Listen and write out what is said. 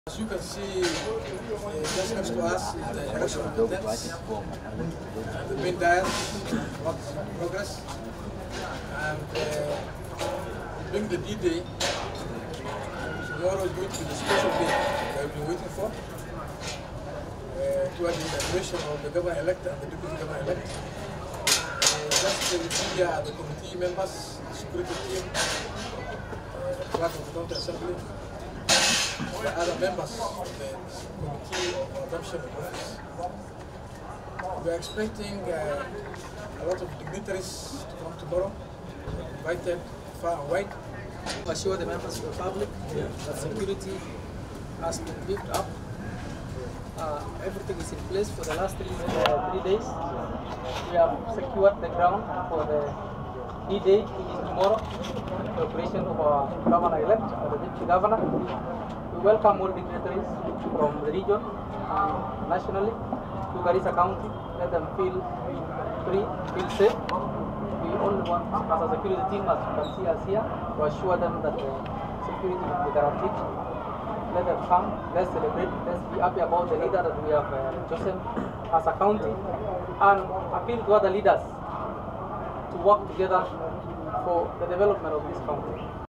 As you can see, just next to us is the erection of the tents. The main dais is in progress. And during the D-Day, tomorrow is going to be the special day that we've been waiting for. Toward the inauguration of the governor-elect and the deputy governor-elect. Just with the committee members, the security team, clerk of the county assembly, the other members of the committee of adoption of office. We are expecting a lot of dignitaries to come tomorrow, invited far and wide. I assure the members of the public that security has been beefed up. Everything is in place for the last 3 days. We have secured the ground for the D-Day, which is tomorrow, the operation of our governor-elect, or the deputy governor. We welcome all dignitaries from the region and nationally to Garissa County. Let them feel free, feel safe. We only want, as a security team, as you can see us here, to assure them that security will be guaranteed. Let them come, let's celebrate, let's be happy about the leader that we have chosen as a county, and appeal to other leaders to work together for the development of this county.